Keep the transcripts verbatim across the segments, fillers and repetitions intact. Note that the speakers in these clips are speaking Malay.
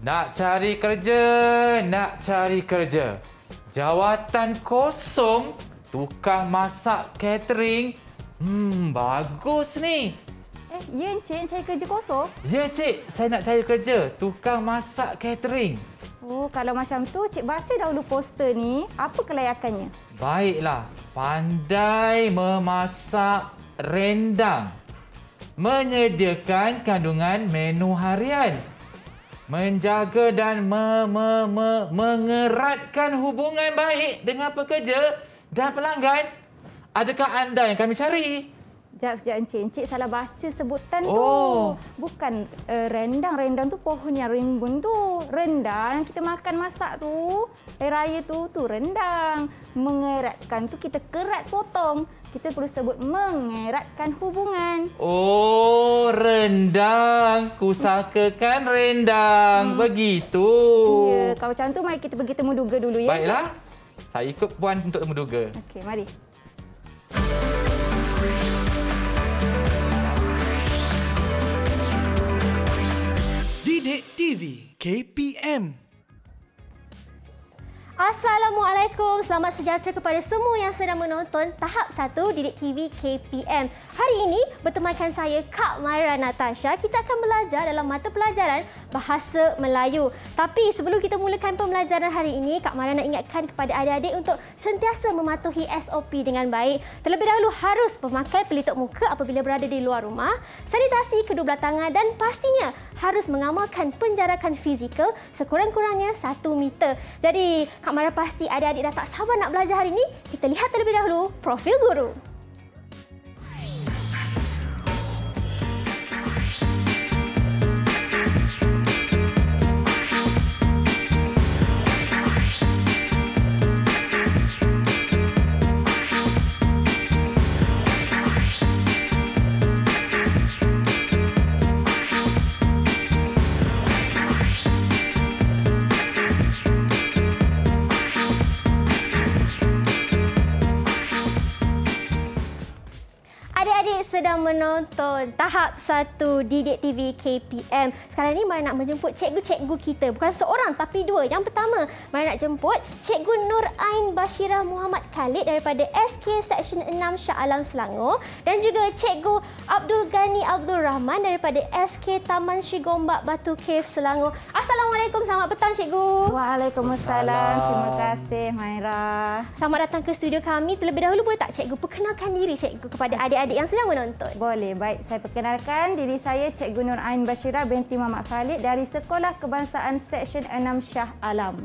Nak cari kerja, nak cari kerja. Jawatan kosong, tukang masak catering. Hmm, bagus ni. Eh, ya Encik, cari kerja kosong? Ya, Cik. Saya nak cari kerja, tukang masak catering. Oh, kalau macam tu, Cik baca dahulu poster ni. Apa kelayakannya? Baiklah. Pandai memasak rendang. Menyediakan kandungan menu harian. Menjaga dan me, me, me, mengeratkan hubungan baik dengan pekerja dan pelanggan. Adakah anda yang kami cari? Sekejap, sekejap Encik. Encik salah baca sebutan Oh. tu. Bukan uh, rendang. Rendang tu pohon yang rimbun tu. Rendang yang kita makan masak tu. Air raya tu, tu rendang. Mengeratkan tu kita kerat potong. Kita perlu sebut mengeratkan hubungan. Oh, rendang. Kusakakan rendang. Hmm. Begitu. Ya, kalau macam tu mari kita pergi temu duga dulu ya. Baiklah. Saya ikut puan untuk temu duga. Okey, mari. Didik T V K P M. Assalamualaikum, selamat sejahtera kepada semua yang sedang menonton tahap satu Didik T V K P M. Hari ini bertemankan saya Kak Maira Natasha, kita akan belajar dalam mata pelajaran Bahasa Melayu. Tapi sebelum kita mulakan pembelajaran hari ini, Kak Maira nak ingatkan kepada adik-adik untuk sentiasa mematuhi S O P dengan baik. Terlebih dahulu harus memakai pelitup muka apabila berada di luar rumah, sanitasi kedua belah tangan dan pastinya harus mengamalkan penjarakan fizikal sekurang-kurangnya satu meter. Jadi, Kak Maira pasti adik-adik dah tak sabar nak belajar hari ini. Kita lihat terlebih dahulu profil guru. Sedang menonton tahap satu Didik T V K P M. Sekarang ni Mara nak menjemput cikgu-cikgu kita. Bukan seorang tapi dua. Yang pertama, Mara nak jemput Cikgu Nur Ain Bashirah Muhammad Khalid daripada S K Seksyen enam Shah Alam Selangor. Dan juga Cikgu Abdul Ghani Abdul Rahman daripada S K Taman Sri Gombak Batu Cave Selangor. Assalamualaikum, selamat petang Cikgu. Waalaikumsalam. Terima kasih Maira. Selamat datang ke studio kami. Terlebih dahulu boleh tak Cikgu perkenalkan diri Cikgu kepada adik-adik yang sedang menonton? Boleh, baik. Saya perkenalkan diri saya Cikgu Nur Ain Bashirah binti Muhammad Khalid dari Sekolah Kebangsaan Seksyen enam Shah Alam.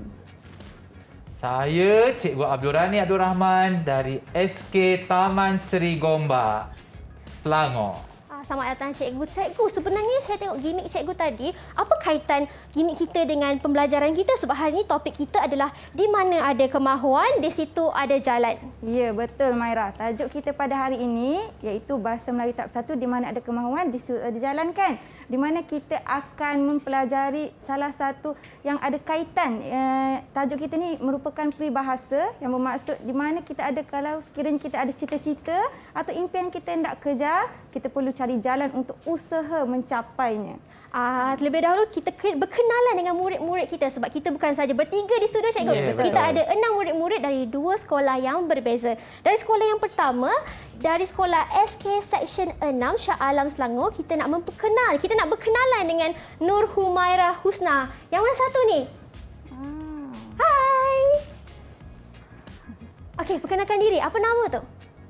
Saya Cikgu Abdul Rani Abdul Rahman dari S K Taman Sri Gombak, Selangor. Selamat datang Cikgu. Cikgu, sebenarnya saya tengok gimik Cikgu tadi. Apa kaitan gimik kita dengan pembelajaran kita? Sebab hari ini topik kita adalah di mana ada kemahuan, di situ ada jalan. Ya, betul Maira. Tajuk kita pada hari ini iaitu Bahasa Melayu tahap satu, di mana ada kemahuan, di situ ada jalan kan? Di mana kita akan mempelajari salah satu yang ada kaitan. Eh, tajuk kita ni merupakan peribahasa yang bermaksud di mana kita ada, kalau sekiranya kita ada cita-cita atau impian kita hendak kejar, kita perlu cari jalan untuk usaha mencapainya. Ah, terlebih dahulu kita berkenalan dengan murid-murid kita sebab kita bukan saja bertiga di studio Cikgu. Yeah, kita ada enam murid-murid dari dua sekolah yang berbeza. Dari sekolah yang pertama, dari sekolah S K Seksyen enam Shah Alam Selangor, kita nak memperkenal, kita nak berkenalan dengan Nur Humairah Husna. Yang mana satu ni? Hmm. Hai. Okey, perkenalkan diri. Apa nama tu?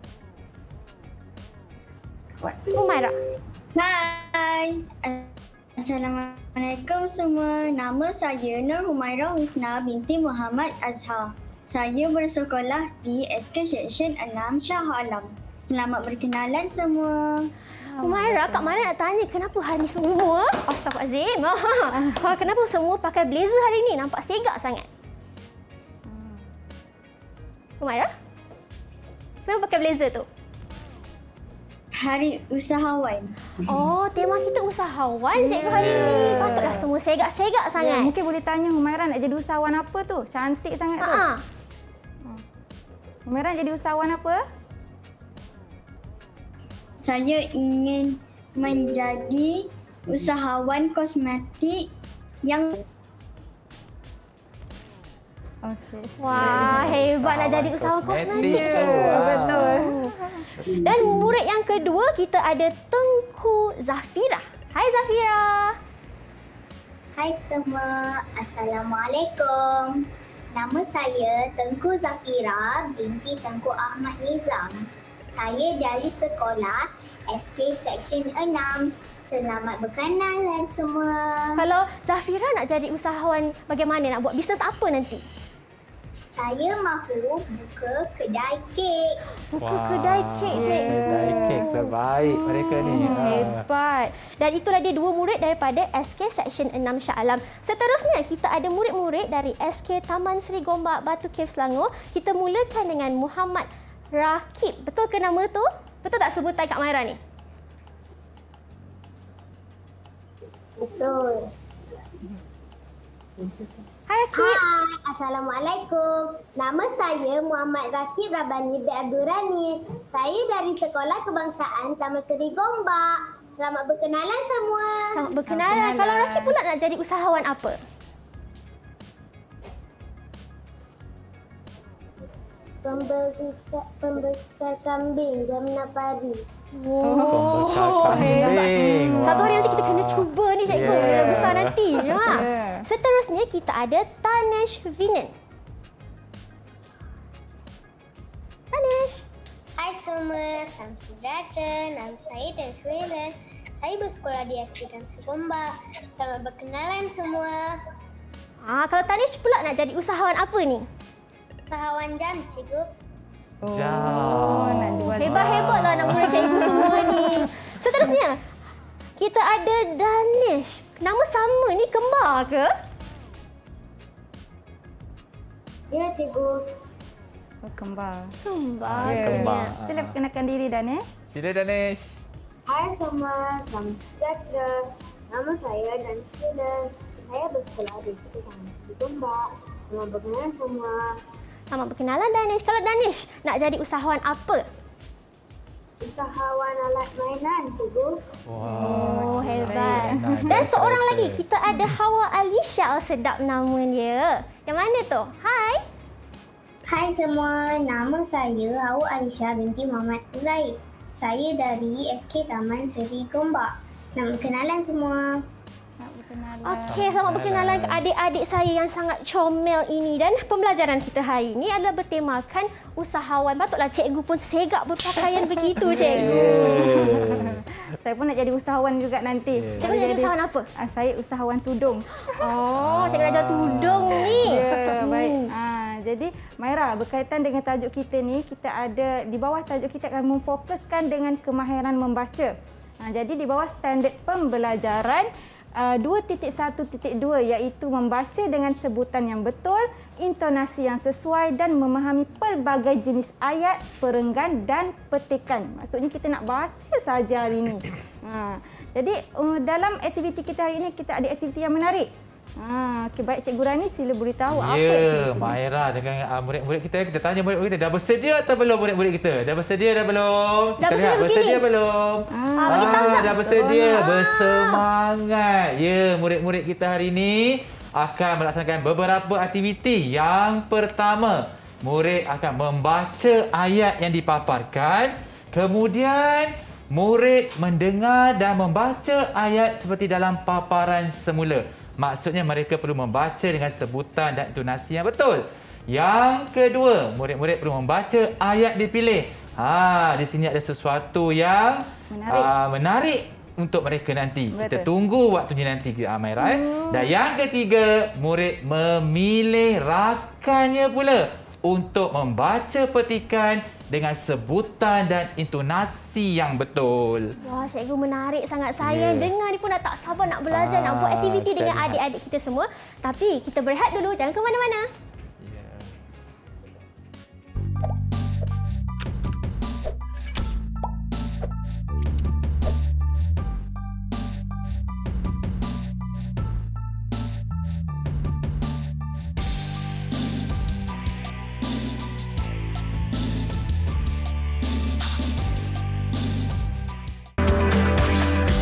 Humairah. Hai. Assalamualaikum semua. Nama saya Nur Humairah Husna binti Muhammad Azhar. Saya bersekolah di S K Seksyen enam Shah Alam. Selamat berkenalan semua. Humairah, Kak Maira nak tanya kenapa hari ni semua, Astaghfirullahalazim. Kenapa semua pakai blazer hari ni? Nampak segak sangat. Humairah? Kenapa pakai blazer tu? Hari Usahawan. Oh, tema kita usahawan Cikgu hari ni. Patutlah semua segak-segak sangat. Ya, mungkin boleh tanya Humairah nak jadi usahawan apa tu? Cantik sangat tu. Ha. Humairah jadi usahawan apa? Saya ingin menjadi usahawan kosmetik yang Okey. Wah, hebat nak jadi usahawan kosmetik, kosmetik. cikgu. Wow. Betul. Dan murid yang kedua kita ada Tengku Zafira. Hai Zafira. Hai semua, Assalamualaikum. Nama saya Tengku Zafira binti Tengku Ahmad Nizam. Saya dari sekolah S K Seksyen enam. Selamat berkenalan semua. Kalau Zafira nak jadi usahawan, bagaimana nak buat bisnes apa nanti? Saya mahu buka kedai kek. Buka kedai kek, cikgu. Kedai kek terbaik mereka ni. Hmm, Ah. hebat. Dan itulah dia dua murid daripada S K Seksyen enam Shah Alam. Seterusnya kita ada murid-murid dari S K Taman Seri Gombak Batu Cave Selangor. Kita mulakan dengan Muhammad Rakib. Betul ke nama tu? Betul tak sebutan Kak Maira ni? Betul. Hai Rakib. Hai, Assalamualaikum. Nama saya Muhammad Rakib Rabani bin Abdul Rani. Saya dari Sekolah Kebangsaan Taman Seri Gombak. Selamat berkenalan semua. Selamat berkenalan. Kalau Rakib pula nak jadi usahawan apa? Pembekal, pembekal kambing Jamna Pari. Oh, Pembekal kambing. Wah. Satu hari nanti kita kena cuba ni cikgu. Yeah. Dia besar nanti. Ya. Yeah. Seterusnya kita ada Tanesh Vinan. Tanesh. Hai semua, salam sejahtera. Nama saya Dan Shuelan. Saya bersekolah di S K Taman Seri Gombak. Selamat berkenalan semua. Ah, kalau Tanesh pula nak jadi usahawan apa ni? Usahawan jam, cikgu. Oh, Jam. nak jual. Hebat-hebatlah nak murid cikgu semua ni. Seterusnya, kita ada Danish. Nama sama ni kembar ke? Ya, cikgu. Oh, kembar. Kembar. Ya. Kembar. Sila perkenalkan diri Danesh. Sila Danish. Hai semua, salam sejahtera. Nama saya Dan Shuelan. Saya bersekolah di S K Taman Seri Gombak. Selamat berkenalan semua. Selamat berkenalan Danish. Kalau Danish nak jadi usahawan apa? Usahawan alat mainan, cikgu. Oh, hebat. Nah, Dan dia seorang kata. lagi, kita ada Hawa Alisha. Oh, sedap nama dia. Yang mana tu? Hai. Hai semua, nama saya Hawa Alisha binti Muhammad Zaid. Saya dari S K Taman Seri Gombak. Selamat berkenalan semua. Nak berkenalan. Okey, selamat berkenalan ke adik-adik saya yang sangat comel ini. Dan pembelajaran kita hari ini adalah bertemakan usahawan. Patutlah cikgu pun segak berpakaian begitu, cikgu. Saya pun nak jadi usahawan juga nanti. Yeah. Cikgu nak jadi usahawan apa? Ah, saya usahawan tudung. Oh, cikgu dah jual tudung ni. Ya, baik. Ah, jadi Maira, berkaitan dengan tajuk kita ni, kita ada di bawah tajuk kita akan memfokuskan dengan kemahiran membaca. Ah, jadi di bawah standard pembelajaran uh, dua titik satu titik dua iaitu membaca dengan sebutan yang betul, intonasi yang sesuai dan memahami pelbagai jenis ayat, perenggan dan petikan. Maksudnya kita nak baca saja hari ini. Ha, jadi uh, dalam aktiviti kita hari ini kita ada aktiviti yang menarik. Ha, okay, baik Cikgu Rani, sila beritahu apa Ya, aktiviti. Maira dengan uh, murid-murid kita, kita tanya murid-murid kita, dah bersedia atau belum murid-murid kita? Dah bersedia dah belum? Dah Kita bersedia lihat, begini? bersedia belum? Ah, bagi thumbs up. dah bersedia, Ah. bersemangat. Ya, murid-murid kita hari ini akan melaksanakan beberapa aktiviti. Yang pertama, murid akan membaca ayat yang dipaparkan. Kemudian, murid mendengar dan membaca ayat seperti dalam paparan semula. Maksudnya mereka perlu membaca dengan sebutan dan intonasi yang betul. Yang kedua, murid-murid perlu membaca ayat dipilih. Ha, di sini ada sesuatu yang Menarik. Uh, menarik untuk mereka nanti. Betul. Kita tunggu waktunya nanti, Maira. Hmm. Dan yang ketiga, murid memilih rakannya pula untuk membaca petikan dengan sebutan dan intonasi yang betul. Wah, cikgu menarik sangat. Saya Ya. dengar ni pun dah tak sabar nak belajar, nak buat Ah, aktiviti kita dengan lihat. adik-adik kita semua. Tapi kita berehat dulu, jangan ke mana-mana. Yeah.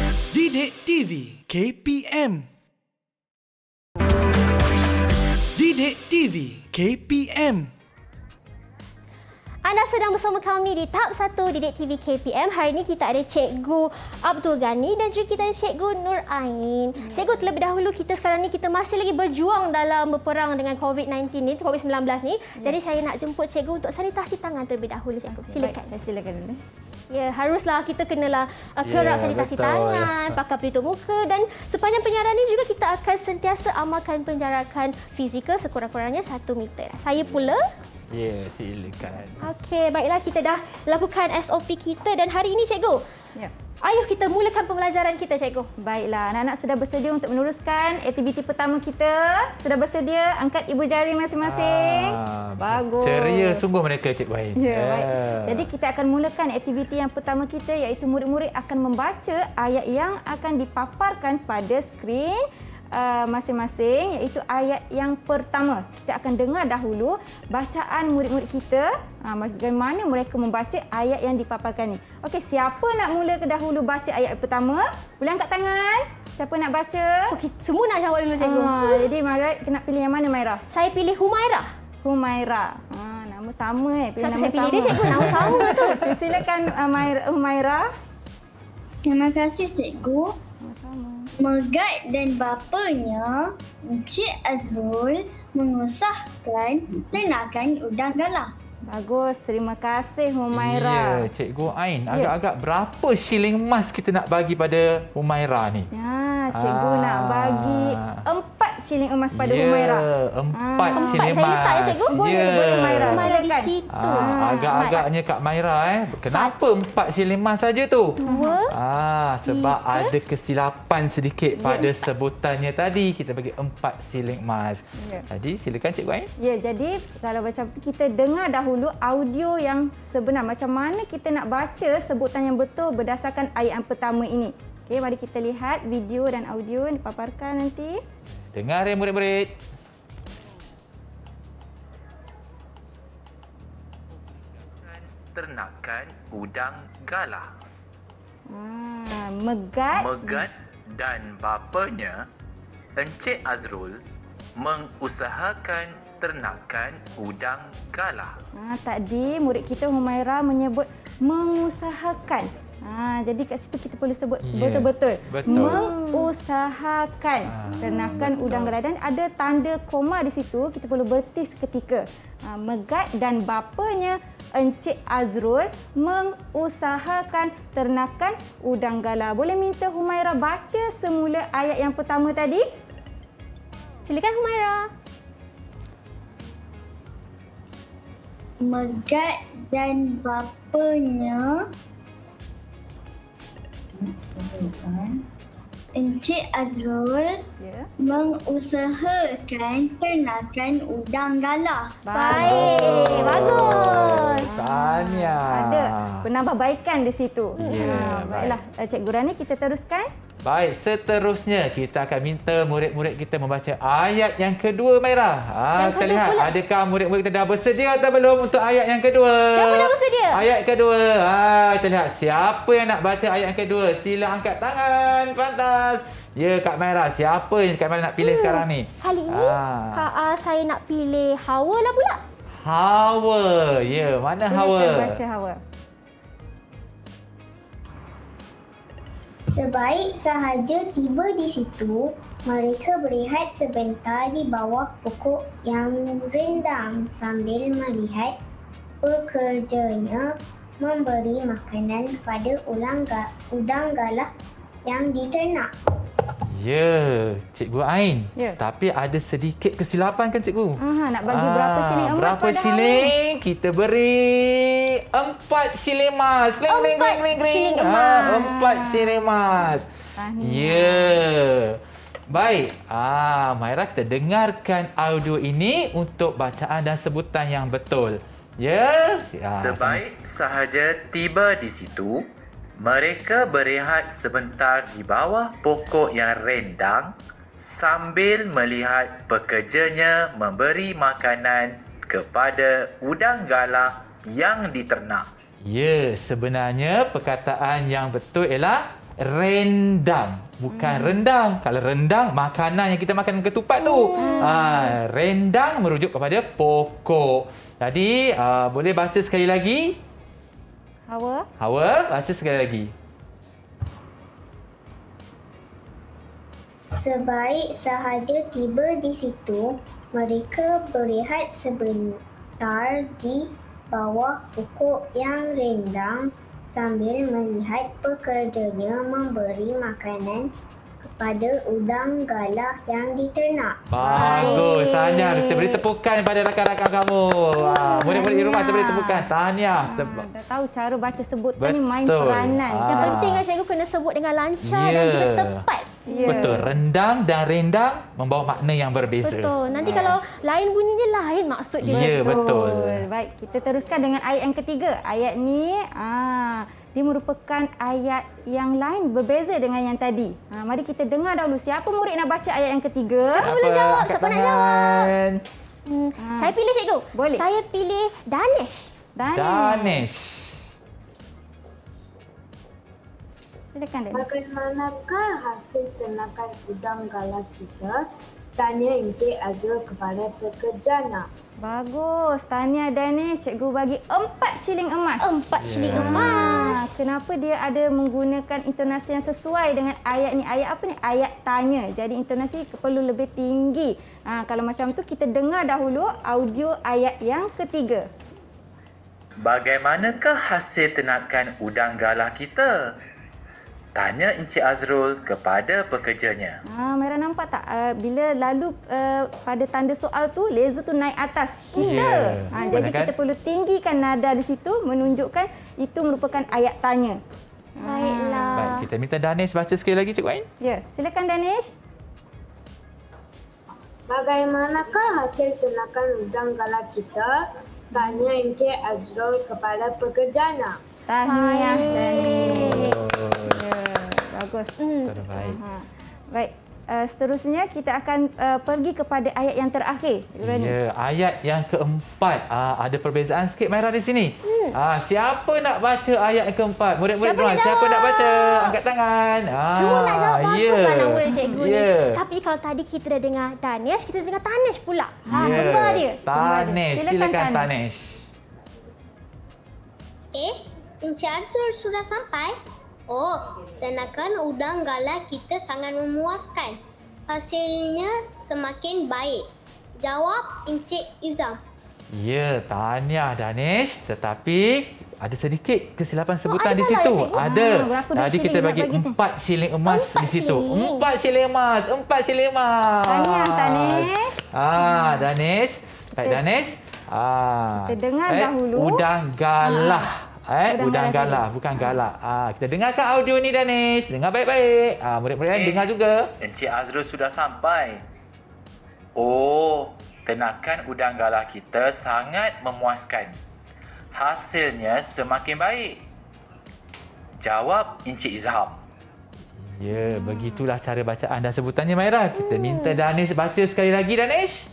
Didik T V K P M. Didik Didik T V K P M. Anda sedang bersama kami di Tahap satu Didik T V K P M. Hari ini kita ada Cikgu Abdul Ghani dan juga kita ada Cikgu Nur Ain. Cikgu, terlebih dahulu kita sekarang ni kita masih lagi berjuang dalam berperang dengan COVID sembilan belas ni, COVID sembilan belas ni. Jadi saya nak jemput Cikgu untuk sanitasi tangan terlebih dahulu, Cikgu. Silakan. Baik, saya silakan dulu. Ya, haruslah kita kenalah uh, kerap Ya, sanitasi betul. tangan, pakai pelitup muka dan sepanjang penyiaran ini juga kita akan sentiasa amalkan penjarakan fizikal sekurang-kurangnya satu meter. Saya pula Ya, silakan. Okey, baiklah kita dah lakukan S O P kita dan hari ini Cikgu. Ya. Ayuh kita mulakan pembelajaran kita, Cikgu. Baiklah, anak-anak sudah bersedia untuk meneruskan aktiviti pertama kita. Sudah bersedia? Angkat ibu jari masing-masing. Ah, Bagus. Ceria sungguh mereka, Cikgu Ain. Ya, baik. Jadi kita akan mulakan aktiviti yang pertama kita iaitu murid-murid akan membaca ayat yang akan dipaparkan pada skrin Uh, masing-masing iaitu ayat yang pertama. Kita akan dengar dahulu bacaan murid-murid kita, uh, bagaimana mereka membaca ayat yang dipaparkan ni. Okey, siapa nak mula ke dahulu baca ayat pertama? Boleh angkat tangan. Siapa nak baca? Okey, semua nak jawab dulu, Cikgu. Uh, jadi Maira nak pilih yang mana, Maira? Saya pilih Humaira. Humaira. Uh, nama sama eh. Pilih Siapa nama saya pilih sama. dia, Cikgu? Nama sama tu. Silakan uh, Maira, Humaira. Terima kasih Cikgu. Sama-sama. Megat dan bapanya, Encik Azrul mengusahakan ternakan udang galah. Bagus, terima kasih Humaira. Ya, Cikgu Ain. Agak-agak berapa shilling emas kita nak bagi pada Humaira ni? Ya, cikgu Ah. nak bagi empat shilling emas pada ya, Humaira. empat Ah. shilling Empat saya emas. letak ya, Cikgu? Boleh, Ya. boleh Humaira. Humaira di Silakan. situ. Ah, agak-agaknya Kak Maira eh. Kenapa empat shilling emas saja tu? Dua. Ah, sebab Tiga. ada kesilapan sedikit pada sebutannya tadi. Kita bagi empat shilling emas. Ya. Jadi silakan Cikgu Ain. Ya, jadi kalau macam tu kita dengar dahulu audio yang sebenar. Macam mana kita nak baca sebutan yang betul berdasarkan ayat yang pertama ini. Okey, mari kita lihat video dan audio yang dipaparkan nanti. Dengar ya murid-murid. Ternakan udang galah. Ah, megat. Megat dan bapanya, Encik Azrul, mengusahakan ternakan udang galah. Ah, tadi murid kita Humaira menyebut mengusahakan. Ah, jadi kat situ kita perlu sebut Ya, betul-betul. betul. Mengusahakan Ah, ternakan betul. udang galah dan ada tanda koma di situ, kita perlu berhenti seketika. Ah, Megat dan bapanya Encik Azrul mengusahakan ternakan udang galah. Boleh minta Humaira baca semula ayat yang pertama tadi? Silakan Humaira. Megat dan bapanya, Encik Azrul Ya. mengusahakan ternakan udang galah. Baik, bagus. Tanya. Ada penambahbaikan di situ. Ya, Ah, baiklah, Cikgu Rani, kita teruskan. Baik, seterusnya kita akan minta murid-murid kita membaca ayat yang kedua, Maira. Ah, Yang kita kedua lihat pula. adakah murid-murid kita dah bersedia atau belum untuk ayat yang kedua? Siapa dah bersedia? Ayat kedua. Ah, kita lihat siapa yang nak baca ayat yang kedua. Sila angkat tangan. Pantas. Ya, Kak Maira. Siapa yang Kak Maira nak pilih hmm. sekarang ni? Kali ini Ah. Kak, uh, saya nak pilih Hawa lah pula. Hawa. Ya, mana Hawa? Silakan baca Hawa. Sebaik sahaja tiba di situ, mereka berehat sebentar di bawah pokok yang rindang sambil melihat pekerjanya memberi makanan kepada ulang ga- udang galah yang diternak. Ya, Cikgu Ain. Ya. Tapi ada sedikit kesilapan kan, Cikgu? Aha, nak bagi berapa shilling emas berapa pada shilling? Kita beri empat shilling emas. Kling, kling, Empat kling, kling, kling. shilling Ah, emas. empat shilling emas. Tahniah. Ya. Baik. Ah, Maira, kita dengarkan audio ini untuk bacaan dan sebutan yang betul. Ya. ya. Sebaik sahaja tiba di situ, mereka berehat sebentar di bawah pokok yang rendang sambil melihat pekerjanya memberi makanan kepada udang galah yang diternak. Ya, sebenarnya perkataan yang betul ialah rendang. Bukan hmm. rendang. Kalau rendang, makanan yang kita makan dengan ketupat tu. Hmm. Ah, rendang merujuk kepada pokok. Jadi, uh, boleh baca sekali lagi? Hawa. Hawa, baca sekali lagi. Sebaik sahaja tiba di situ, mereka berehat sebentar di bawah pokok yang rindang sambil melihat pekerjanya memberi makanan kepada udang galah yang diternak. Bagus, tahniah. Kita beri tepukan pada rakan-rakan kamu. Wah, murid-murid di rumah kita beri tepukan. Tahniah. Ha, dah tahu cara baca sebutan ni main Betul. peranan. Ah. Yang penting kan cikgu kena sebut dengan lancar Ya. dan juga tepat. Ya. Betul. Rendang dan rendang membawa makna yang berbeza. Betul. Nanti kalau lain bunyinya lain maksud dia. Ya, betul. Baik, kita teruskan dengan ayat yang ketiga. Ayat ni ah, dia merupakan ayat yang lain berbeza dengan yang tadi. Ha, mari kita dengar dahulu siapa murid nak baca ayat yang ketiga. Siapa boleh jawab? Angkat Siapa nak tangan. jawab? Hmm, Ha. Saya pilih cikgu. Boleh. Saya pilih Danish. Danish. Danish. Silakan Danish. Bagaimanakah hasil ternakan udang galah kita? Tanya Encik Azrul kepada pekerjanya. Bagus. Tahniah Danish. Cikgu bagi empat shilling emas. Empat shilling Ya. emas. Ah, kenapa dia ada menggunakan intonasi yang sesuai dengan ayat ni? Ayat apa ni? Ayat tanya. Jadi intonasi perlu lebih tinggi. Ah, kalau macam tu kita dengar dahulu audio ayat yang ketiga. Bagaimanakah hasil ternakan udang galah kita? Tanya Encik Azrul kepada pekerjanya. Ah, Merah nampak tak? Uh, bila lalu uh, pada tanda soal tu, laser tu naik atas. Kita. Ya. Ah, jadi Gunakan. kita perlu tinggikan nada di situ menunjukkan itu merupakan ayat tanya. Baiklah. Baik, kita minta Danish baca sekali lagi, Cikgu Ain. Ya, silakan Danish. Bagaimanakah hasil ternakan udang galah kita? Tanya Encik Azrul kepada pekerjanya. Tahniah Baik. Danish. Ya, bagus. Hmm. Terbaik. Ha. Baik. Uh, seterusnya kita akan uh, pergi kepada ayat yang terakhir. Cikgu Ya, ayat yang keempat. Ah, ada perbezaan sikit Maira di sini. Hmm. Ah, siapa nak baca ayat yang keempat? Murid-murid Siapa rumah, nak siapa jawab? nak baca? Angkat tangan. Ah, Semua nak jawab baguslah anak murid cikgu ya. ni. Tapi kalau tadi kita dah dengar Danish, kita dengar Tanish pula. Ha, Ya. kembar dia. Tanesh, Silakan, silakan Tanesh. Tanesh. Eh, Encik Azrul sudah sampai? Oh, ternakan udang galah kita sangat memuaskan. Hasilnya semakin baik. Jawab Encik Izam. Ya, tahniah Danish. Tetapi ada sedikit kesilapan sebutan ada di salah situ. ya, cikgu? Ada. Ah, berapa dah Tadi shilling kita nak bagi bagi tu? empat shilling emas Empat di situ. shilling. Empat shilling emas. Empat shilling emas. Tahniah, Tanesh. Ah, Danish. Baik, Danish. Ah. kita dengar eh, dahulu. Udang galah. Eh, Udang udang galah galah, tadi. bukan galak. Ah, kita dengarkan audio ni Danish. Dengar baik-baik. Ah, murid-murid lain Eh. dengar juga. Encik Azrul sudah sampai. Oh, ternakan udang galah kita sangat memuaskan. Hasilnya semakin baik. Jawab Encik Izham. Ya, begitulah cara bacaan dan sebutannya Maira. Kita minta Danish baca sekali lagi Danish.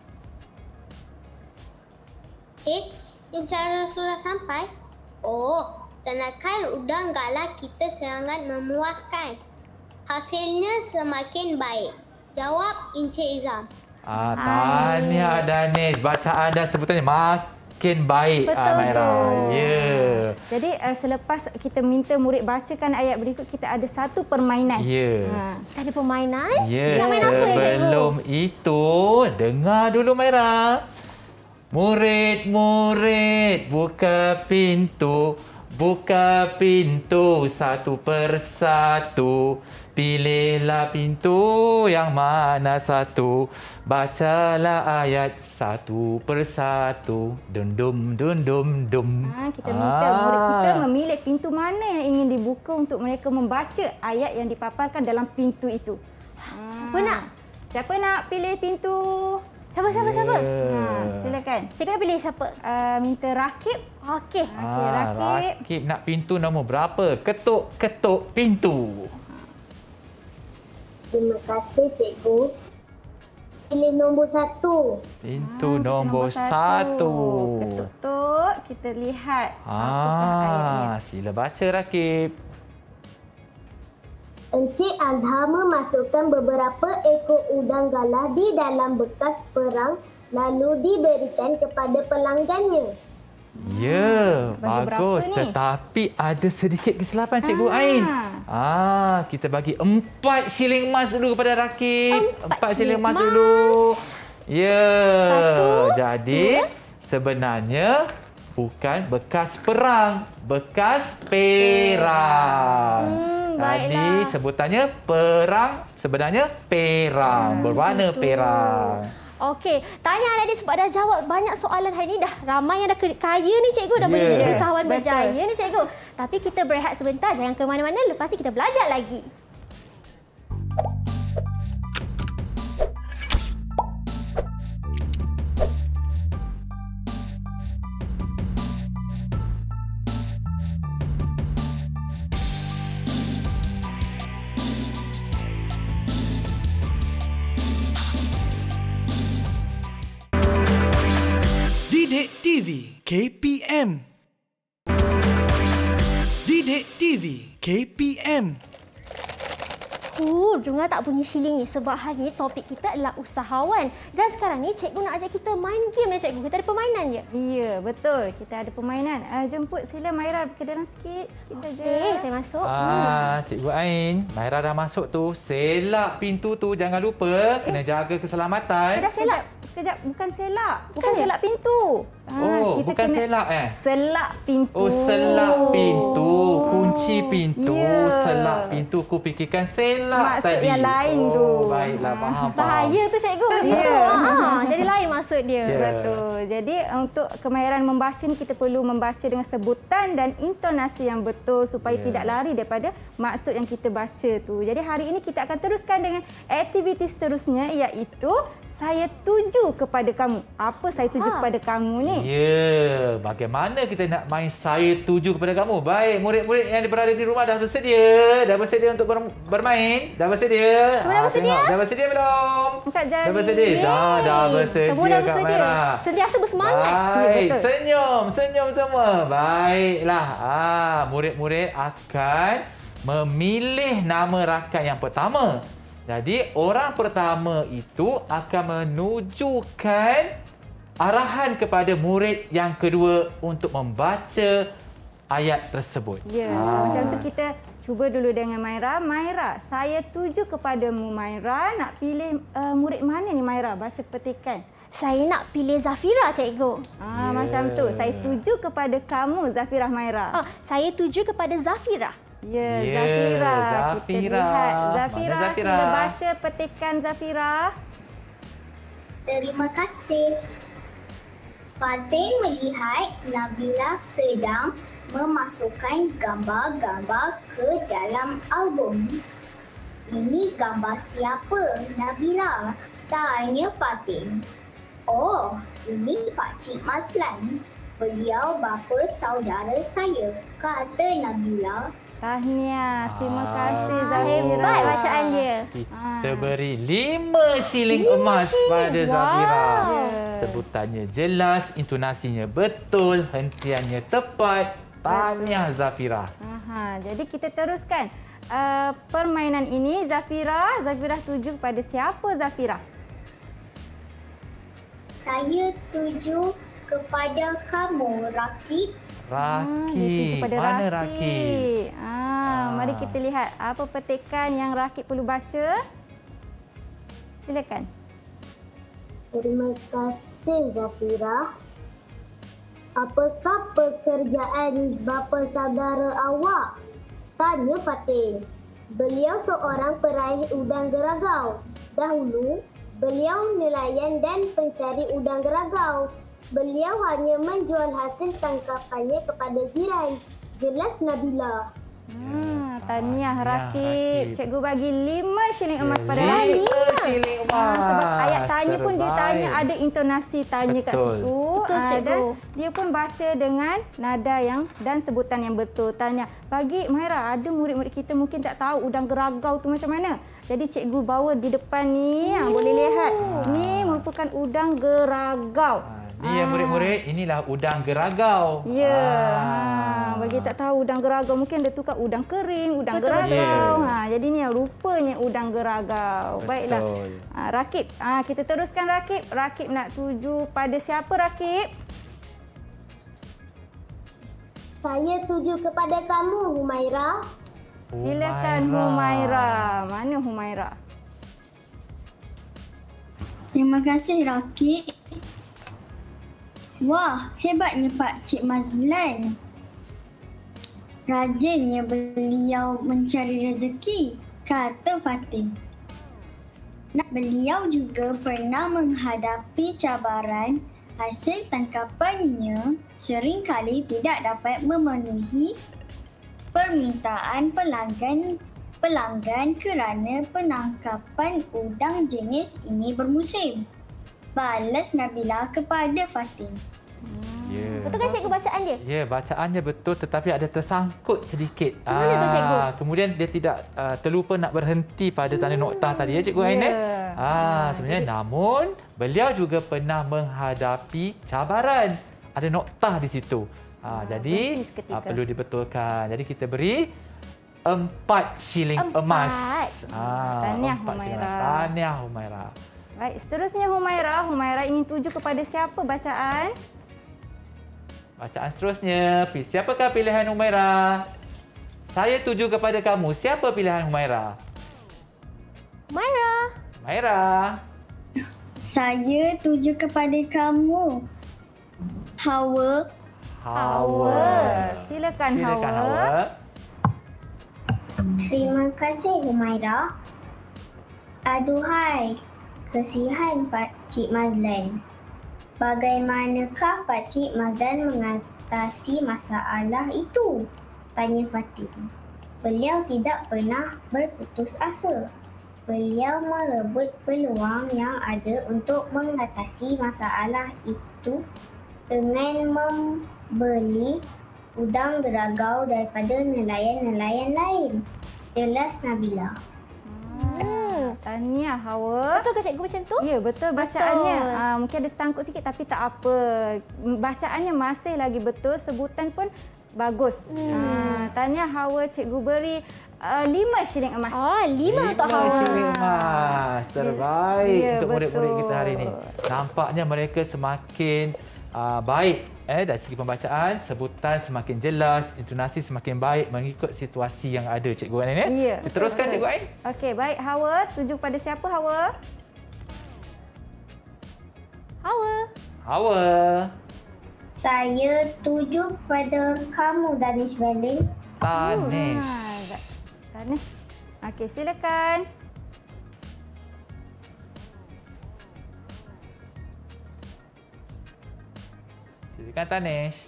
Eh, Encik Azrul sudah sampai? Oh, ternakan udang galah kita sangat memuaskan. Hasilnya semakin baik. Jawab Encik Izam. Ah, tahniah Danish. Bacaan dan sebutannya makin baik. Betul ah, Maira. tu. Ya. Jadi uh, selepas kita minta murid bacakan ayat berikut, kita ada satu permainan. Ya. Ha. Kita ada permainan. Ya, Nak main apa ni cikgu? sebelum itu, dengar dulu Maira. Murid-murid, buka pintu. Buka pintu satu persatu. Pilihlah pintu yang mana satu. Bacalah ayat satu persatu. Dum dum dum dum dum. Ha, kita minta murid kita memilih pintu mana yang ingin dibuka untuk mereka membaca ayat yang dipaparkan dalam pintu itu. Siapa nak? Siapa nak pilih pintu? Siapa, siapa, siapa? Ha, silakan. Cikgu nak pilih siapa? Uh, minta Rakib. Okey. Okey, Ah, Rakib. Rakib nak pintu nombor berapa? Ketuk-ketuk pintu. Terima kasih, Cikgu. Pilih nombor satu. Pintu Ah, nombor satu. Ketuk-ketuk, kita lihat apakah ayatnya. Ah, sila baca Rakib. Encik Azhar memasukkan beberapa ekor udang galah di dalam bekas perang lalu diberikan kepada pelanggannya. Ya, Bagi bagus. berapa ni? Tetapi ada sedikit kesilapan Cikgu Ah. Ain. Ah, kita bagi empat shilling emas dulu kepada Rakib. Empat Empat shilling shilling emas emas. dulu. Ya. Satu, Jadi, dua. sebenarnya bukan bekas perang, bekas perang. Hmm, Tadi baiklah. sebutannya perang, sebenarnya perang. Berwarna betul. perang. Okey, tanya adik-adik sebab dah jawab banyak soalan hari ni. Dah ramai yang dah kaya ni cikgu. Dah Ya. boleh jadi usahawan Betul. berjaya ni cikgu. Tapi kita berehat sebentar. Jangan ke mana-mana. Lepas ni kita belajar lagi. Didik T V K P M. Didik T V K P M. Uh, dengar tak bunyi shilling ni? Sebab hari ni topik kita adalah usahawan. Dan sekarang ni cikgu nak ajak kita main game ya cikgu. Kita ada permainan je. Ya, betul. Kita ada permainan. Uh, jemput sila Maira ke dalam sikit. Kita Okey, saya masuk. Ah, Cikgu Ain, Maira dah masuk tu. Selak pintu tu, jangan lupa. Kena jaga keselamatan. Saya dah selak. Sekejap, bukan selak. Bukan Bukannya? selak pintu. Ah, Oh, kita bukan kena selak eh? Selak pintu. Oh, selak pintu. Kunci pintu. Ya. Selak pintu. Ku fikirkan selak Maksud tadi. yang lain oh, tu. Baiklah, Ah. faham, faham. Bahaya tu cikgu. Macam Ya. tu. Ah, jadi lain maksud dia. Ya. Betul. Jadi untuk kemahiran membaca ni kita perlu membaca dengan sebutan dan intonasi yang betul supaya Ya. tidak lari daripada maksud yang kita baca tu. Jadi hari ini kita akan teruskan dengan aktiviti seterusnya iaitu saya tuju kepada kamu. Apa saya tuju Ha. kepada kamu ni? Ya, bagaimana kita nak main saya tuju kepada kamu? Baik, murid-murid yang berada di rumah dah bersedia? Dah bersedia untuk ber- bermain? Dah bersedia? Semua dah Ah, bersedia? tengok. Dah bersedia belum? Angkat jari. Dah bersedia? Dah, dah bersedia. Semua dah Kak bersedia. Maira. Sentiasa bersemangat. Ya, Baik, betul. senyum, senyum semua. Baiklah, ah, murid-murid akan memilih nama rakan yang pertama. Jadi, orang pertama itu akan menunjukkan arahan kepada murid yang kedua untuk membaca ayat tersebut. Ya, Ah. macam tu kita cuba dulu dengan Maira. Maira, saya tuju kepadamu Maira. Nak pilih uh, murid mana ni Maira? Baca petikan. Saya nak pilih Zafira cikgu. Ah, Ya. macam tu. Saya tuju kepada kamu Zafirah Maira. Oh, saya tuju kepada Zafira. Ya, Ya, Zafira. Kita Zafira. lihat. Mana Zafira, Zafira? sila baca petikan Zafira. Terima kasih. Fatin melihat Nabila sedang memasukkan gambar-gambar ke dalam album. Ini gambar siapa, Nabila? Tanya Fatin. Oh, ini Pakcik Maslan. Beliau bapa saudara saya, kata Nabila. Tahniah. Terima Ah. kasih Zafira. Hebat bacaan dia. Kita Ah. beri lima shilling Lima emas shilling. pada Zafira. Wow. Sebutannya jelas, intonasinya betul, hentiannya tepat. Tahniah Zafira. Aha, jadi kita teruskan uh, permainan ini. Zafira, Zafira tuju kepada siapa Zafira? Saya tuju kepada kamu, Rakib. Ah, dia tuju Raki. pada Mana Rakib. Raki? Ah, Ah. mari kita lihat apa petikan yang Rakib perlu baca. Silakan. Terima kasih, Zafira. Apakah pekerjaan bapa saudara awak? Tanya Fatin. Beliau seorang peraih udang geragau. Dahulu, beliau nelayan dan pencari udang geragau. Beliau hanya menjual hasil tangkapannya kepada jiran. Jelas Nabila. Hmm, tahniah Tahniah, Rakib. Rakib. Cikgu bagi lima shilling emas pada Lima Rakib. shilling Ah, emas. sebab ayat tanya pun dia Terbaik. tanya ada intonasi tanya kat Betul. situ. Betul, Ah, cikgu. dan dia pun baca dengan nada yang dan sebutan yang betul. Tanya, bagi Maira, ada murid-murid kita mungkin tak tahu udang geragau tu macam mana. Jadi cikgu bawa di depan ni, ha, boleh lihat. Ni merupakan udang geragau. Ah, Ni ya murid-murid, inilah udang geragau. Ya. Ah. Ha, bagi tak tahu udang geragau, mungkin dia tukar udang kering, udang Betul, geragau. betul. Ha, jadi ni yang rupanya udang geragau. Betul. Baiklah. Ha, Rakib, ha, kita teruskan Rakib. Rakib nak tuju pada siapa Rakib? Saya tuju kepada kamu, Humaira. Silakan Humaira. Mana Humaira? Terima kasih, Rakib. Wah, hebatnya Pak Cik Mazlan. Rajinnya beliau mencari rezeki, kata Fatin. Beliau juga pernah menghadapi cabaran. Hasil tangkapannya seringkali tidak dapat memenuhi permintaan pelanggan pelanggan kerana penangkapan udang jenis ini bermusim. Balas Nabila kepada Fatin. Ya. Betul kan cikgu bacaan dia? Ya, bacaannya betul tetapi ada tersangkut sedikit. Mana tu, cikgu? Kemudian dia tidak uh, terlupa nak berhenti pada tanda noktah tadi ya cikgu Ain. Ya. Ah, sebenarnya namun beliau juga pernah menghadapi cabaran. Ada noktah di situ. Ah, jadi berhenti seketika. ah, perlu dibetulkan. Jadi kita beri empat shilling Empat. emas. Tahniah, empat shilling Humaira. emas. Tahniah Humaira. Baik, seterusnya Humaira. Humaira ingin tuju kepada siapa bacaan? Bacaan seterusnya. Siapakah pilihan Humaira? Saya tuju kepada kamu. Siapa pilihan Humaira? Humaira. Humaira. Saya tuju kepada kamu, Hawa. Hawa. Silakan, Silakan Hawa. Hawa. Terima kasih, Humaira. Aduhai, kesihan Pak Cik Mazlan. Bagaimanakah Pak Cik Mazlan mengatasi masalah itu? Tanya Fatin. Beliau tidak pernah berputus asa. Beliau merebut peluang yang ada untuk mengatasi masalah itu dengan membeli udang geragau daripada nelayan-nelayan lain. Jelas Nabila. Hmm. Tahniah, Hawa. Betul ke cikgu macam tu? Ya, betul bacaannya. Betul. Uh, mungkin ada sangkut sikit tapi tak apa. Bacaannya masih lagi betul, sebutan pun bagus. Hmm. Uh, tahniah, Hawa. Cikgu beri uh, lima shilling emas. Oh, lima untuk Hawa. shilling emas. Terbaik Ya, untuk murid-murid betul. kita hari ini. Nampaknya mereka semakin uh, baik eh dari segi pembacaan, sebutan semakin jelas, intonasi semakin baik mengikut situasi yang ada cikgu Ain ya. Ya, Kita teruskan betul. cikgu Ain. Okey, baik Hawa. Tuju pada siapa Hawa? Hawa. Hawa. Saya tuju pada kamu, Danish Valin. Tanish. Ha, Tanish. Okey, silakan. Silakan Tanish.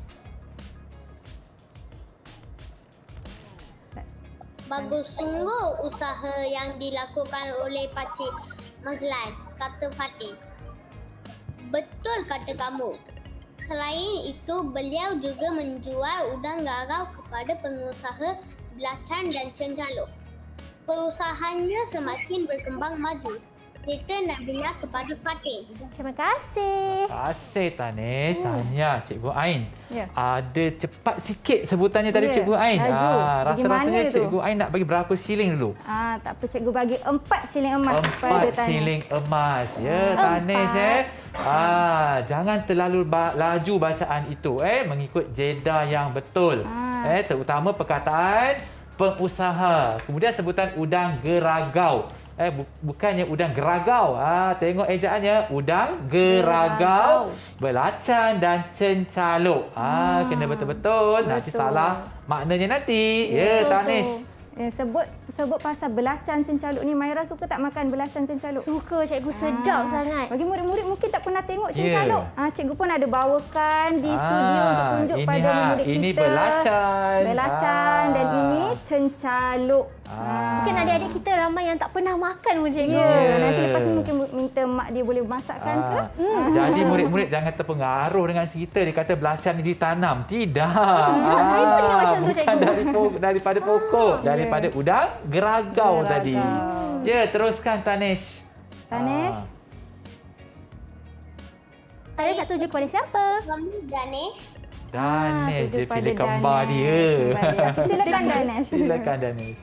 Bagus sungguh usaha yang dilakukan oleh Pak Cik Mazlan, kata Fatin. Betul kata kamu. Selain itu, beliau juga menjual udang geragau kepada pengusaha belacan dan cencaluk. Perusahaannya semakin berkembang maju. Cerita Nabila kepada Fatin. Terima kasih. Terima kasih Tanish. Tahniah cikgu Ain. Ya. Ada cepat sikit sebutannya tadi Ya, cikgu Ain. laju. Ah, Bagaimana rasa-rasanya tu? cikgu Ain nak bagi berapa shilling dulu? Ah, tak apa, cikgu bagi empat shilling emas kepada Empat Tanish. shilling emas. Ya, Empat. Tanish eh. Ah, jangan terlalu ba- laju bacaan itu eh mengikut jeda yang betul. Ah. Eh, terutama perkataan pengusaha. Kemudian sebutan udang geragau. Eh bu- bukannya udang geragau. Ah, tengok ejaannya udang geragau, Geragau. belacan dan cencaluk. Ah, kena betul-betul. Nanti Betul. salah maknanya nanti. Ya, Betul tu. Tanish. Eh, sebut sebut pasal belacan cencaluk ni, Maira suka tak makan belacan cencaluk? Suka cikgu, sedap Ah, sangat. Bagi murid-murid mungkin tak pernah tengok Ya. cencaluk. Ah, cikgu pun ada bawakan di Ah, studio untuk tunjuk ini pada ha, murid kita. ini belacan. Belacan Ah. dan ini cencaluk. Ah. Mungkin adik-adik kita ramai yang tak pernah makan pun cikgu. Ya, Ya. nanti lepas ni mungkin minta mak dia boleh masakkan ke? Ah, Jadi murid-murid jangan terpengaruh dengan cerita dia kata belacan ni ditanam. Tidak. Betul pula, saya pun ingat macam tu, Bukan cikgu. dari pokok, daripada pokok, daripada udang geragau, Geragau. tadi. Ya, teruskan Tanish. Tanish. Ah, Kalian tak tuju kepada siapa? Kamu Danesh. Danesh, tuju dia pada pilih kembar Danesh. dia. Kembar dia. Okey, silakan Danesh. Silakan Danesh.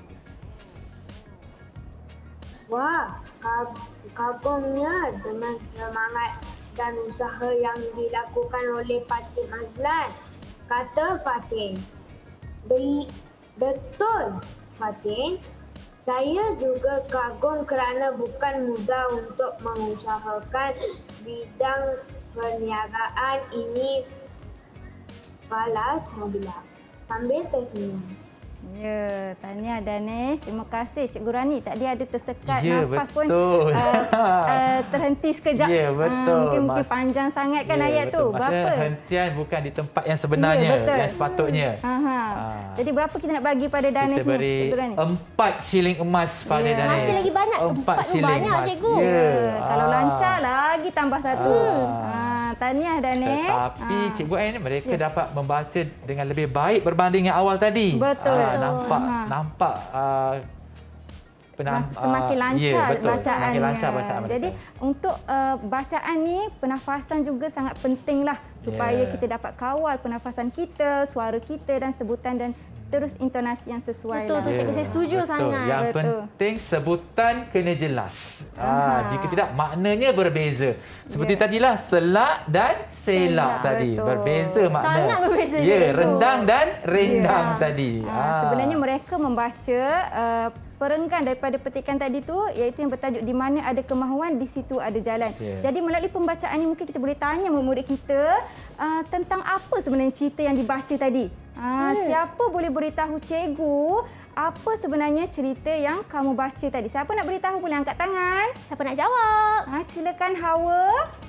Wah, kag- kagumnya dengan semangat dan usaha yang dilakukan oleh Pakcik Mazlan, kata Fatin. Bel- betul, Fatin. Saya juga kagum kerana bukan mudah untuk mengusahakan bidang perniagaan ini. Balas Nabila sambil tersenyum. Ya, tahniah Danesh. Terima kasih Cikgu Rani. Tadi ada tersekat Ya, nafas pun betul. uh, uh, terhenti sekejap. Ya, betul. Uh, mungkin, mungkin Mas- panjang sangat kan Ya, ayat betul. tu. Maksudnya Berapa? hentian bukan di tempat yang sebenarnya, Ya, betul. yang sepatutnya. Aha. Ah. Jadi berapa kita nak bagi pada Danesh Kita ni? beri Cikgu Rani? empat shilling emas pada Ya. Danesh. Masih lagi banyak. Empat Empat tu shilling banyak, emas. cikgu. Ya. Ya, kalau Ah. lancar lagi tambah satu. Ah. Ah, tahniah Danesh. Tetapi Ah. Cikgu Ain ni mereka Ya. dapat membaca dengan lebih baik berbanding yang awal tadi. Betul. Ah, nampak Ha. nampak ah, penam, Semakin ah, lancar ya, betul. bacaannya. Semakin lancar bacaan mereka. Jadi untuk uh, bacaan ni pernafasan juga sangat pentinglah supaya Ya. kita dapat kawal pernafasan kita, suara kita dan sebutan dan terus intonasi yang sesuai Betul lah. tu, cikgu. Saya setuju betul. sangat. Yang Betul. penting sebutan kena jelas. Aha. Ah, jika tidak maknanya berbeza. Seperti Ya. tadilah selak dan selak Selak. tadi. Betul. Berbeza makna. Sangat berbeza, Ya, cikgu. rendang dan rendang Ya. tadi. Ah, sebenarnya mereka membaca uh, perenggan daripada petikan tadi tu iaitu yang bertajuk di mana ada kemahuan di situ ada jalan. Ya. Jadi melalui pembacaan ini mungkin kita boleh tanya murid-murid kita uh, tentang apa sebenarnya cerita yang dibaca tadi. Uh, hmm. Siapa boleh beritahu cikgu apa sebenarnya cerita yang kamu baca tadi? Siapa nak beritahu boleh angkat tangan. Siapa nak jawab? Ha, silakan Hawa.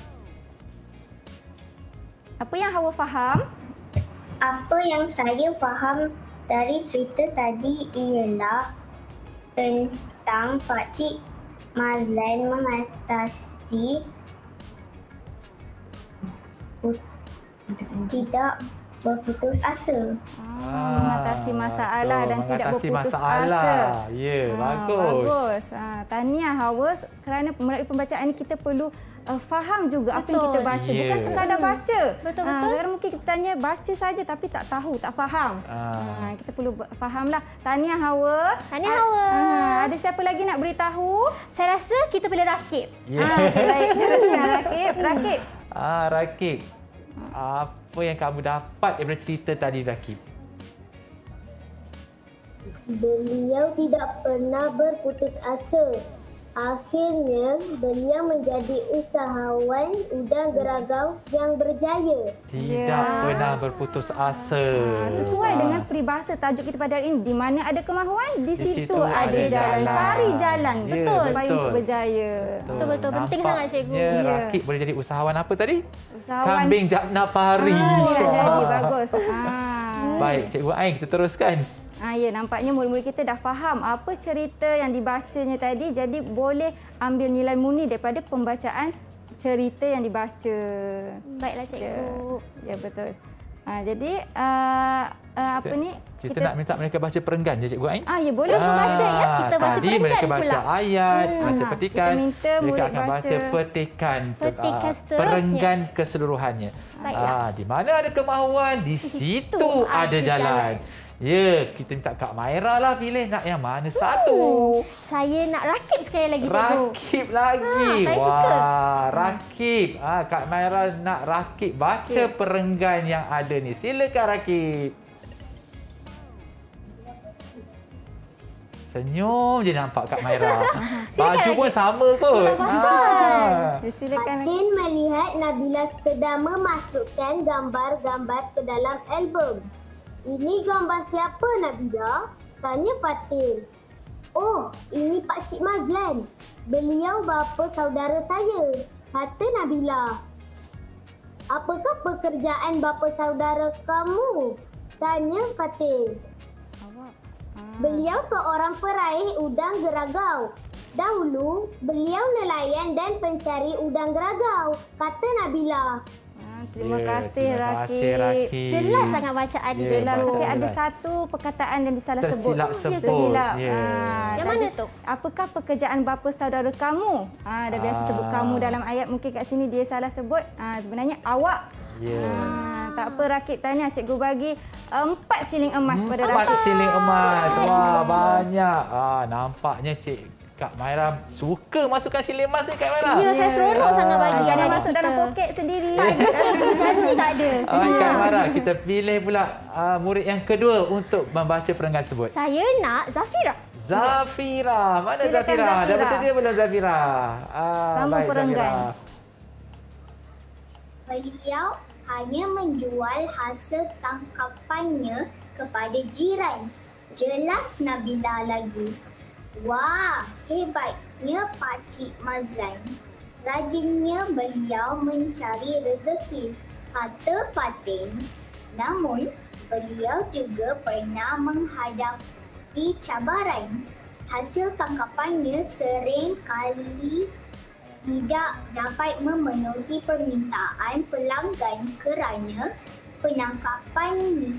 Apa yang Hawa faham? Apa yang saya faham dari cerita tadi ialah tentang Pakcik Mazlan mengatasi tidak berputus asa. Ah, mengatasi masalah betul. dan tidak Mengatasi berputus masalah. asa. Ya, Ah, bagus. Bagus. Ah, tahniah Hawa kerana melalui pembacaan ini kita perlu uh, faham juga apa yang Betul. kita baca. Ya. Bukan sekadar baca. Betul, Ah, betul. kadang mungkin kita tanya baca saja tapi tak tahu, tak faham. Ah. Ah, kita perlu ba- fahamlah. Tahniah Hawa. Tahniah, Ah, Hawa. ah, ada siapa lagi nak beritahu? Saya rasa kita boleh rakib. Ya. Ah, okay, baik. Teruskan Rakib. Rakib. Ah, Rakib. Apa yang kamu dapat daripada cerita tadi, Rakib? Beliau tidak pernah berputus asa. Akhirnya, beliau menjadi usahawan udang geragau yang berjaya. Tidak Ya. pernah berputus asa. Ah, sesuai Ah. dengan peribahasa tajuk kita pada hari ini, di mana ada kemahuan, di, Di situ, situ ada, ada jalan. jalan. Cari jalan. Ya, betul. Supaya betul. untuk berjaya. Betul, betul. Penting sangat, cikgu. Ya, Ya. Rakib boleh jadi usahawan apa tadi? Usahawan. Kambing Jabna Pari. Ah, dia dah jadi. Ah. Bagus. Ah. Baik, Cikgu Ain, kita teruskan. Ah, ya, nampaknya murid-murid kita dah faham apa cerita yang dibacanya tadi. Jadi boleh ambil nilai murni daripada pembacaan cerita yang dibaca. Baiklah, cikgu. Ya, ya betul. Ah, jadi uh, uh, apa ni? Kita, nak minta mereka baca perenggan je, Cikgu Ain. Ah, ya boleh. Terus membaca ya. Kita baca tadi perenggan mereka baca pula. ayat, Hmm. baca Ha, petikan. kita minta mereka murid akan baca baca petikan. petikan ah, seterusnya. Perenggan keseluruhannya. Baiklah. Ah, di mana ada kemahuan, di situ ada jalan. Ya, kita minta Kak Maira lah pilih nak yang mana satu. Saya nak rakib sekali lagi, cikgu. Rakib lagi. Ha, saya Wah, suka. rakib. Ah, Kak Maira nak rakib. Baca Okey. perenggan yang ada ni. Silakan rakib. Senyum je nampak Kak Maira. Baju pun sama kot. Dia pasal. Ya, silakan. Fatin melihat Nabila sedang memasukkan gambar-gambar ke dalam album. Ini gambar siapa, Nabila? Tanya Fatin. Oh, ini Pakcik Mazlan. Beliau bapa saudara saya, kata Nabila. Apakah pekerjaan bapa saudara kamu? Tanya Fatin. Beliau seorang peraih udang geragau. Dahulu, beliau nelayan dan pencari udang geragau, kata Nabila. Terima Ya, kasih, terima kasih, Rakib. Rakib. Jelas sangat bacaan dia. Ya, Jelas, bacaan tapi ada jelas. satu perkataan yang disalah sebut. Tersilap sebut. Tersilap. Ya. Ah, Yang tadi, mana tu? Apakah pekerjaan bapa saudara kamu? Ah, dah biasa Ah. sebut kamu dalam ayat, mungkin kat sini dia salah sebut. Ah, sebenarnya awak. Ya. Ah, tak apa Rakib, tanya cikgu bagi empat siling emas pada Empat Rakib. siling emas. Wah, banyak. Ah, nampaknya Cik Kak Maira suka masukkan siling emas ni Kak Maira. Ya, saya seronok sangat bagi Jangan anak-anak masuk kita. dalam poket sendiri. Tak ada cikgu, janji tak ada. Ah, Kak Maira, kita pilih pula uh, murid yang kedua untuk membaca perenggan tersebut. Saya nak Zafira. Zafira. Mana Silakan, Zafira? Dah Zafira. bersedia belum Zafira? Ah, Sambung baik, perenggan. Zafira. Beliau hanya menjual hasil tangkapannya kepada jiran. Jelas Nabila lagi. Wah, hebatnya Pakcik Mazlan. Rajinnya beliau mencari rezeki, kata Fatin. Namun, beliau juga pernah menghadapi cabaran. Hasil tangkapannya sering kali tidak dapat memenuhi permintaan pelanggan kerana penangkapan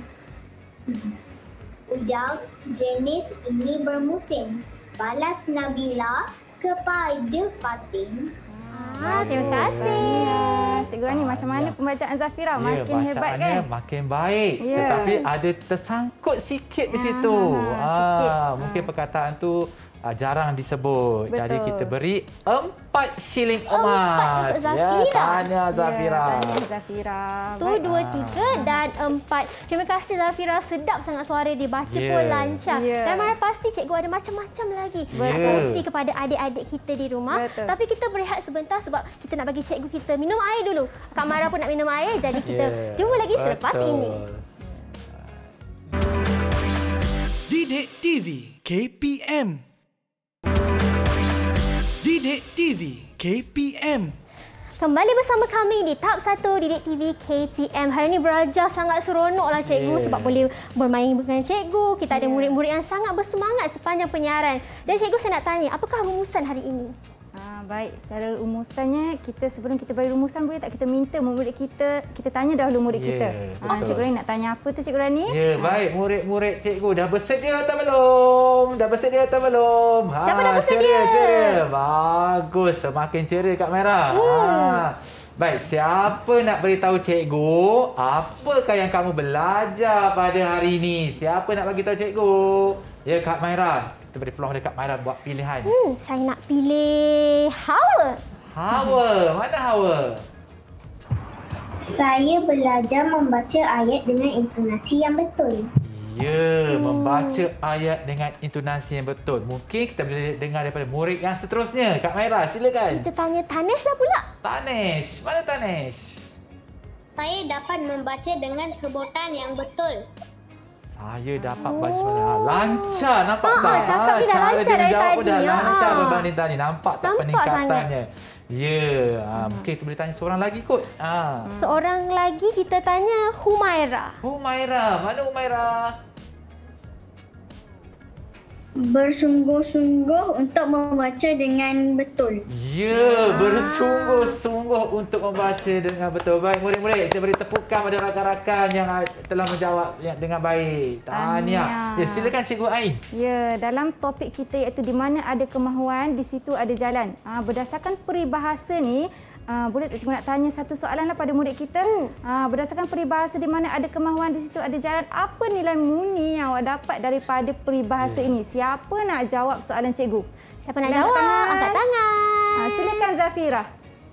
udang jenis ini bermusim. Balas Nabila kepada Fatin. Ah, terima kasih. Cikgu Rani, macam mana pembacaan Zafira? Makin ya, hebat bacaannya kan? makin baik. Ya. Tetapi ada tersangkut sikit di situ. Ah, sikit. Ah, mungkin perkataan tu ah, jarang disebut. Betul. Jadi kita beri empat siling emas. Empat untuk Zafira. Ya, tanya Zafira. Ya, tanya Zafira. Tu dua, tiga dan empat. Terima kasih Zafira. Sedap sangat suara dia. Baca Ya. pun lancar. Ya. Dan mana pasti cikgu ada macam-macam lagi. Betul. Kongsi kepada adik-adik kita di rumah. Betul. Tapi kita berehat sebentar sebab kita nak bagi cikgu kita minum air dulu. Kak Mara pun nak minum air. Jadi kita Ya, jumpa lagi selepas betul. ini. Didik T V K P M. Didik T V K P M. Kembali bersama kami di Tahap satu Didik T V K P M. Hari ini belajar sangat seronoklah cikgu Yeah. sebab boleh bermain dengan cikgu. Kita ada murid-murid yang sangat bersemangat sepanjang penyiaran. Dan cikgu saya nak tanya, apakah rumusan hari ini? Ah, baik, secara rumusannya, kita sebelum kita bagi rumusan, boleh tak kita minta murid kita, kita tanya dahulu murid Ya, kita. Ah, betul. Cikgu Rani nak tanya apa tu Cikgu Rani? Ya, baik. Murid-murid cikgu dah bersedia atau belum? Dah bersedia atau belum? Ha, Siapa dah bersedia? Ceria, ceria. Bagus. Semakin ceria Kak Mera. Hmm. Ha. Baik, siapa nak beritahu cikgu apakah yang kamu belajar pada hari ini? Siapa nak bagi tahu cikgu? Ya, Kak Maira. Kita beri peluang dekat Maira buat pilihan. Hmm, saya nak pilih Hawa. Hawa. Mana Hawa? Saya belajar membaca ayat dengan intonasi yang betul. Ya, membaca ayat dengan intonasi yang betul. Mungkin kita boleh dengar daripada murid yang seterusnya. Kak Maira, silakan. Kita tanya Tanesh lah pula. Tanesh. Mana Tanesh? Saya dapat membaca dengan sebutan yang betul. Saya dapat baca sebenarnya. Lancar, nampak Ah, tak? ah, cakap dia dah cara lancar dari menjawab pun tadi. Dah lancar Ah. berbanding tadi. Nampak tak Nampak peningkatannya? Ya, ah, mungkin kita boleh tanya seorang lagi kot. Ah. Seorang lagi kita tanya Humaira. Humaira, mana Humaira? Bersungguh-sungguh untuk membaca dengan betul. Ya, bersungguh-sungguh untuk membaca dengan betul. Baik, murid-murid, kita beri tepukan pada rakan-rakan yang telah menjawab yang dengan baik. Tahniah. Tahniah. Ya, silakan Cikgu Ain. Ya, dalam topik kita iaitu di mana ada kemahuan, di situ ada jalan. Ah, berdasarkan peribahasa ni, ah, boleh tak cikgu nak tanya satu soalan lah pada murid kita? Hmm. Ah, berdasarkan peribahasa di mana ada kemahuan, di situ ada jalan. Apa nilai murni yang awak dapat daripada peribahasa ini? Siapa nak jawab soalan cikgu? Siapa nak Angkat jawab? tangan. Angkat tangan. Ah, silakan Zafira.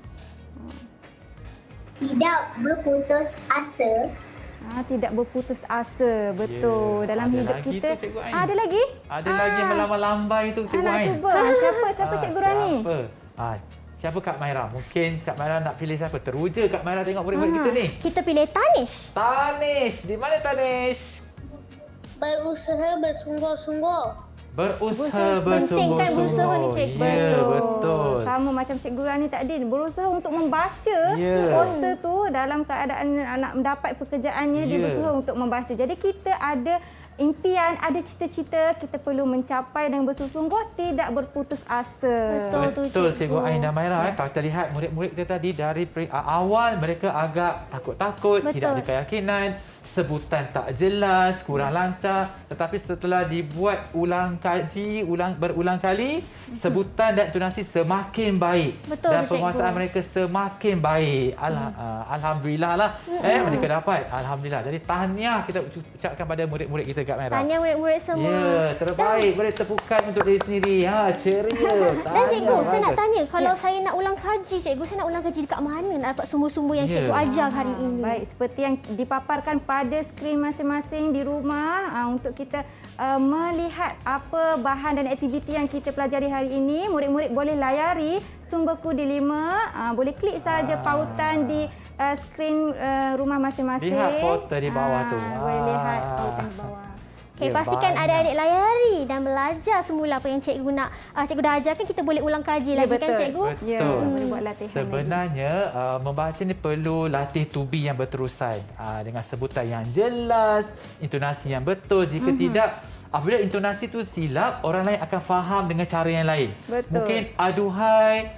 Tidak berputus asa. Ah, tidak berputus asa, betul. Ya, Dalam ada hidup lagi kita. tu, Cikgu Ain. Ah, ada lagi? Ada lagi yang melambai-lambai tu, Ah, Cikgu nak Ain. cuba. Siapa? Siapa Ah, Cikgu Rani? Siapa? Ah, siapa Kak Maira? Mungkin Kak Maira nak pilih siapa? Teruja Kak Maira tengok murid-murid Ah. kita ni. Kita pilih Tanesh. Tanesh. Di mana Tanesh? Berusaha bersungguh-sungguh. Berusaha Penting kan berusaha ni, bersungguh-sungguh. Cikgu? Ya, betul. Sama macam Cikgu Rani tadi, berusaha untuk membaca Ya. poster tu dalam keadaan nak mendapat pekerjaannya, dia Ya. berusaha untuk membaca. Jadi kita ada impian, ada cita-cita, kita perlu mencapai dan bersungguh-sungguh, tidak berputus asa. Betul tu, Betul, Cikgu. Cikgu Ain dan Maira. Ya. Kalau kita lihat murid-murid kita tadi dari peri- awal mereka agak takut-takut, Betul. tidak ada keyakinan, sebutan tak jelas, kurang lancar. Tetapi setelah dibuat ulang kaji, ulang berulang kali, sebutan dan intonasi semakin baik. Betul, dan Cikgu. penguasaan mereka semakin baik. Al- uh, Alhamdulillah lah. Eh, mereka dapat. Alhamdulillah. Jadi tahniah kita ucapkan pada murid-murid kita, Kak Maira. Tahniah murid-murid semua. Ya, terbaik. Boleh tepukan untuk diri sendiri. Ha, ceria. Dan Cikgu, Tahniah, saya nak bagus. tanya, kalau saya nak ulang kaji, Cikgu, saya nak ulang kaji dekat mana nak dapat sumber-sumber yang Ya. Cikgu ajar hari ini? Baik, seperti yang dipaparkan pada skrin masing-masing di rumah uh, untuk kita uh, melihat apa bahan dan aktiviti yang kita pelajari hari ini. Murid-murid boleh layari sumber kudi lima, uh, boleh klik saja Ah. pautan di uh, skrin uh, rumah masing-masing. Lihat foto di bawah Ah, tu. Boleh lihat Ah. pautan di bawah. Okey, Ya, pastikan banyak. adik-adik layari dan belajar semula apa yang cikgu nak uh, cikgu dah ajarkan, kita boleh ulang kaji Ya, lagi kan betul. cikgu? Ya, Betul. boleh buat latihan Sebenarnya uh, membaca ni perlu latih tubi yang berterusan uh, dengan sebutan yang jelas, intonasi yang betul. Jika Mhm. tidak, apabila intonasi tu silap, orang lain akan faham dengan cara yang lain. Betul. Mungkin aduhai,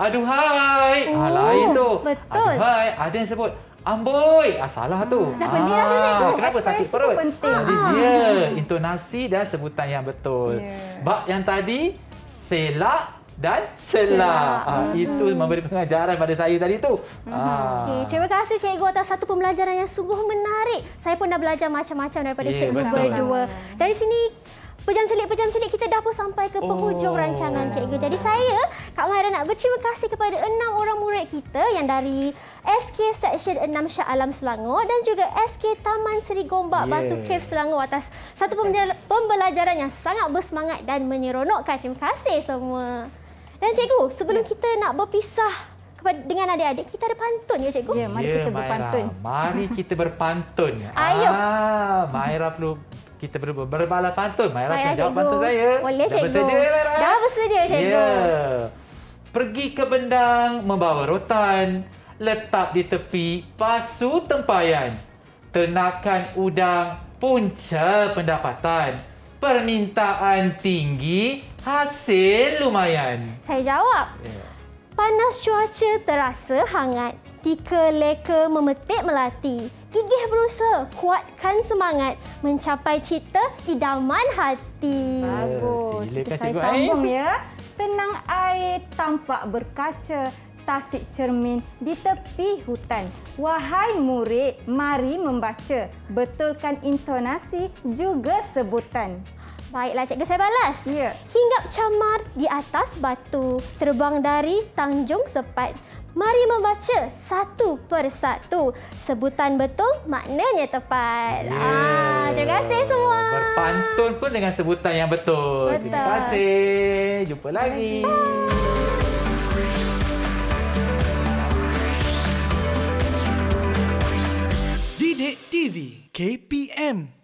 aduhai, Oh, ah, lain tu. betul. Aduhai, ada yang sebut amboi, ah, salah tu. Dah pelik dah tu, cikgu. Kenapa sakit Ekspresi perut? tu penting. Jadi dia intonasi dan sebutan yang betul. Ya. Bab yang tadi selak dan selak. Ah, itu memberi pengajaran pada saya tadi tu. Ah. Okay, terima kasih cikgu atas satu pembelajaran yang sungguh menarik. Saya pun dah belajar macam-macam daripada Ya, cikgu betul. berdua. Dari sini Pejam Celik-Pejam Celik kita dah pun sampai ke penghujung Oh. rancangan cikgu. Jadi saya, Kak Maira, nak berterima kasih kepada enam orang murid kita yang dari S K Seksyen enam Shah Alam Selangor dan juga S K Taman Seri Gombak Yeah. Batu Cave Selangor atas satu pembelajar- pembelajaran yang sangat bersemangat dan menyeronokkan. Terima kasih semua. Dan cikgu, sebelum kita nak berpisah kepada dengan adik-adik, kita ada pantun ya cikgu? Ya, mari Ya, kita Maira. berpantun. Mari kita berpantun. Ayo. Ah, Maira perlu kita ber berbalas pantun. Maira Baiklah, akan jawab cikgu. pantun saya. Boleh, Dah cikgu. bersedia, Maira? Dah bersedia, cikgu. Ya. Pergi ke bendang membawa rotan, letak di tepi pasu tempayan. Ternakan udang punca pendapatan. Permintaan tinggi, hasil lumayan. Saya jawab. Ya. Panas cuaca terasa hangat. Tika leka memetik melati. Gigih berusaha, kuatkan semangat. Mencapai cita idaman hati. Bagus. silakan, Kita saya Cikgu sambung ya. Tenang air tampak berkaca. Tasik cermin di tepi hutan. Wahai murid, mari membaca. Betulkan intonasi juga sebutan. Baiklah cikgu, saya balas. Ya. Hinggap camar di atas batu. Terbang dari Tanjung Sepat. Mari membaca satu persatu. Sebutan betul, maknanya tepat. Ya. Ah, terima kasih semua. Berpantun pun dengan sebutan yang betul. Betul. Terima kasih. Jumpa lagi. Didik T V K P M